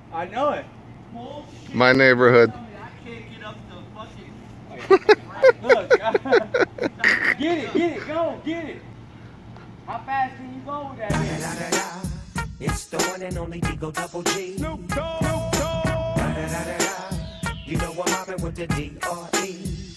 I know it. My neighborhood. I can't get up the fucking... Look, get it, go, get it. How fast can you go with that thing? It's the one and only Digo Double G. Snoop Dogg. You know I'm mobbing with the D.R.E.